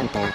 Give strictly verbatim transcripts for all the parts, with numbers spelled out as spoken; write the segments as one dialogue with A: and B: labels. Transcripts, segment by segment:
A: Danganronpa.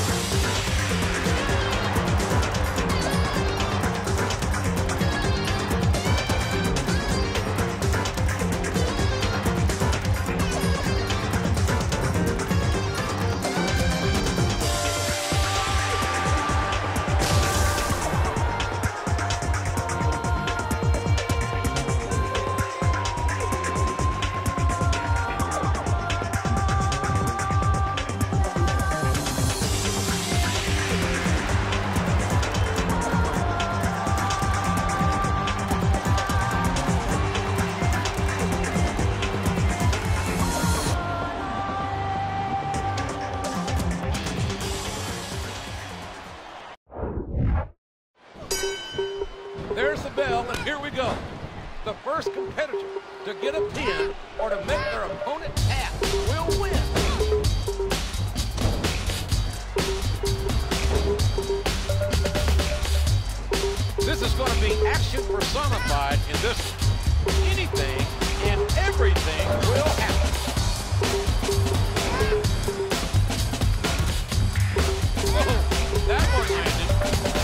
B: There's the bell, and here we go. The first competitor to get a pin or to make their opponent tap will win. This is going to be action personified in this one. Anything and everything will happen. Whoa, that one landed.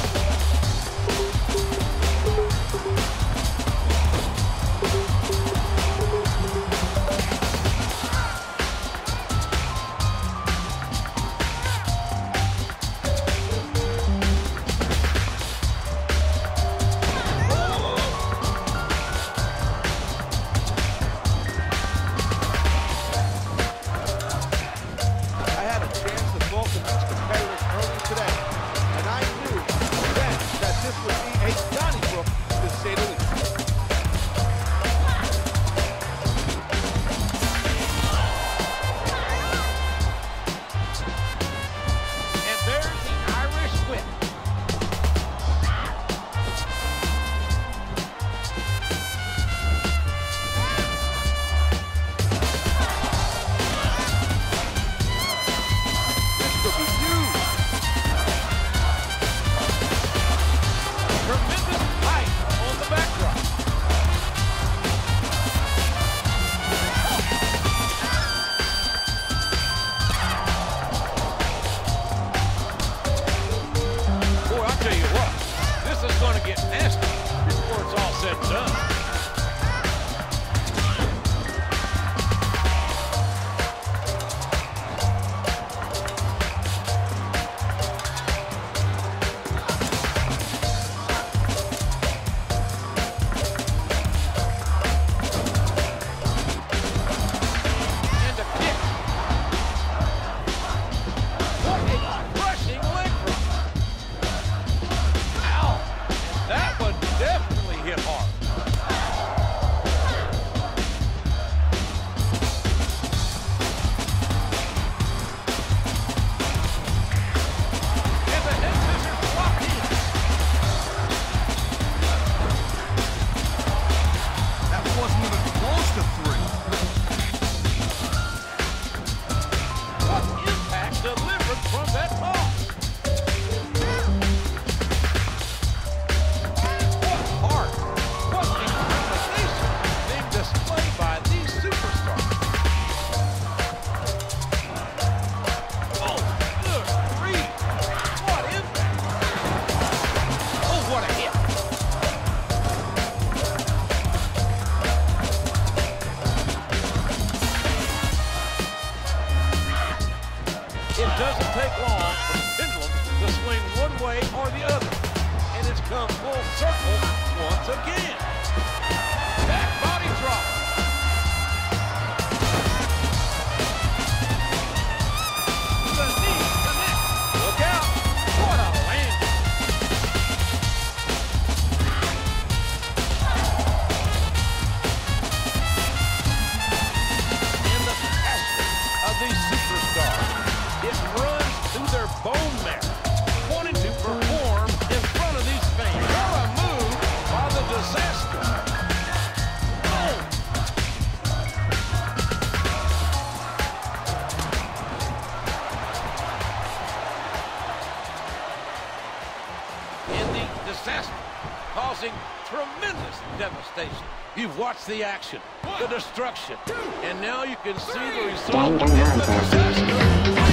B: It doesn't take long for the pendulum to swing one way or the other. And it's come full circle once again. Back body drop. The knee connects. Look out. What a landing. And the passion of these superstars. It runs through their bone marrow, wanting to perform in front of these fans. What a move by the Disaster. Oh. And the Disaster causing tremendous devastation. You've watched the action, the destruction, and now you can see the result in the Disaster.